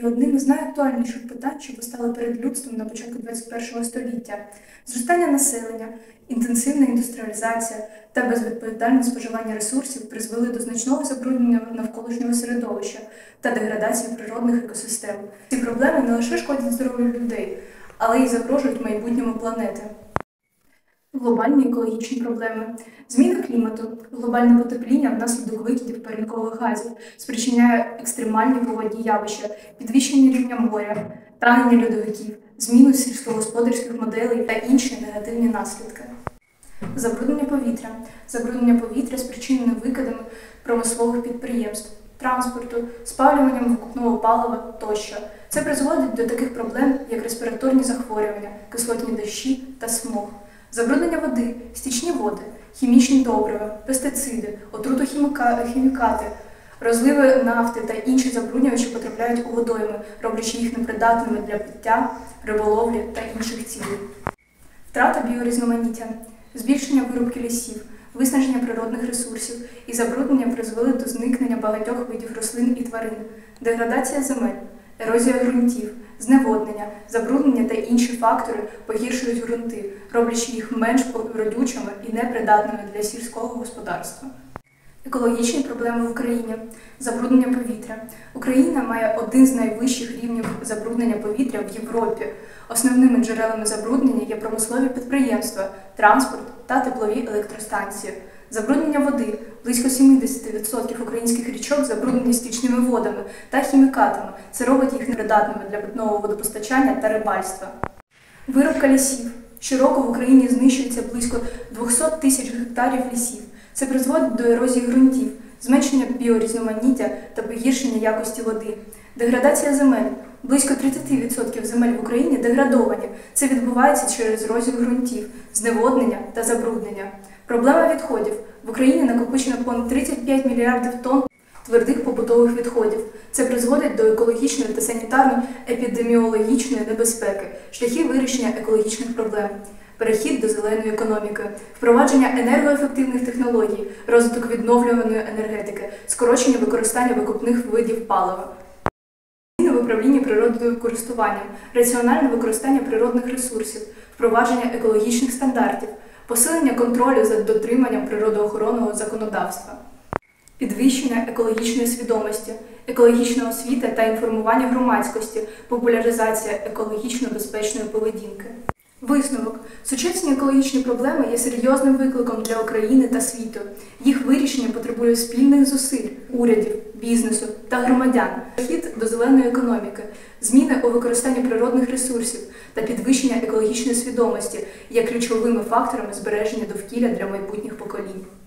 є одним із найактуальніших питань, що постали перед людством на початку ХХІ століття. Зростання населення, інтенсивна індустріалізація та безвідповідальне споживання ресурсів призвели до значного забруднення навколишнього середовища та деградації природних екосистем. Ці проблеми не лише шкодять здоров'ю людей, але й загрожують майбутньому планети. Глобальні екологічні проблеми. Зміна клімату, глобальне потепління внаслідок викидів парникових газів спричиняє екстремальні погодні явища, підвищення рівня моря, танення льодовиків, зміну сільськогосподарських моделей та інші негативні наслідки. Забруднення повітря. Забруднення повітря спричинене викидами промислових підприємств, транспорту, спалюванням викопного палива тощо. Це призводить до таких проблем, як респіраторні захворювання, кислотні дощі та смог. Забруднення води, стічні води, хімічні добрива, пестициди, отрутохімікати, розливи нафти та інші забруднювачі потрапляють у водойми, роблячи їх непридатними для пиття, риболовлі та інших цілей. Втрата біорізноманіття, збільшення вирубки лісів, виснаження природних ресурсів і забруднення призвели до зникнення багатьох видів рослин і тварин, деградація земель, ерозія ґрунтів, зневоднення, забруднення та інші фактори погіршують ґрунти, роблячи їх менш родючими і непридатними для сільського господарства. Екологічні проблеми в Україні. Забруднення повітря. Україна має один з найвищих рівнів забруднення повітря в Європі. Основними джерелами забруднення є промислові підприємства, транспорт та теплові електростанції. Забруднення води. Близько 70% українських річок забруднені стічними водами та хімікатами. Це робить їх непридатними для питного водопостачання та рибальства. Вирубка лісів. Щороку в Україні знищується близько 200 тисяч гектарів лісів. Це призводить до ерозії ґрунтів, зменшення біорізноманіття та погіршення якості води. Деградація земель. Близько 30% земель в Україні деградовані. Це відбувається через ерозію ґрунтів, зневоднення та забруднення. Проблема відходів. В Україні накопичено понад 35 мільярдів тонн твердих побутових відходів. Це призводить до екологічної та санітарно-епідеміологічної небезпеки, шляхи вирішення екологічних проблем. Перехід до зеленої економіки, впровадження енергоефективних технологій, розвиток відновлюваної енергетики, скорочення використання викопних видів палива. Зміни в управлінні природокористуванням, раціональне використання природних ресурсів, впровадження екологічних стандартів, посилення контролю за дотриманням природоохоронного законодавства. Підвищення екологічної свідомості, екологічна освіта та інформування громадськості, популяризація екологічно безпечної поведінки. Висновок. Сучасні екологічні проблеми є серйозним викликом для України та світу. Їх вирішення потребує спільних зусиль урядів, бізнесу та громадян. Перехід до зеленої економіки, зміни у використанні природних ресурсів та підвищення екологічної свідомості є ключовими факторами збереження довкілля для майбутніх поколінь.